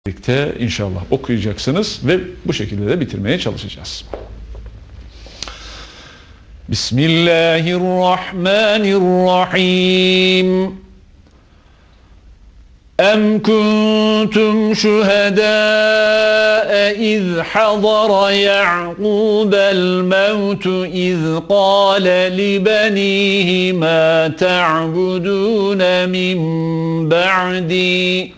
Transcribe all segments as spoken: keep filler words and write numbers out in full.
birlikte inşallah okuyacaksınız ve bu şekilde de bitirmeye çalışacağız. Bismillahirrahmanirrahim. Em kuntum şuhedâe iz hadara Ya'qûbel mevtu iz qâle li benîhi mâ ta'budûne min ba'dî.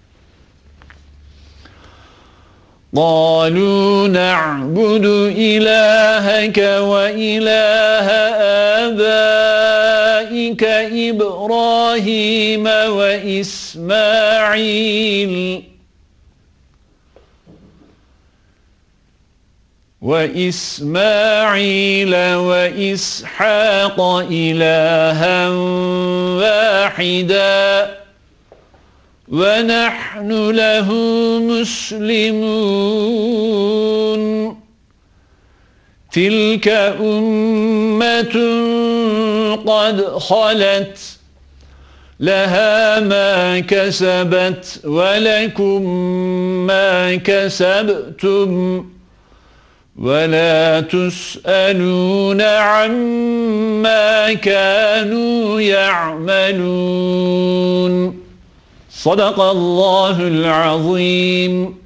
قالوا نعبد إلهك وإله آبائك إبراهيم وإسماعيل وإسماعيل وإسحاق إلها واحدا وَنَحْنُ لَهُ مُسْلِمُونَ تِلْكَ أُمَّةٌ قَدْ خَلَتْ لَهَا مَا كَسَبَتْ وَلَكُمْ مَا كَسَبْتُمْ وَلَا تُسْأَلُونَ عَمَّا كَانُوا يَعْمَلُونَ. Sadakallahul azim.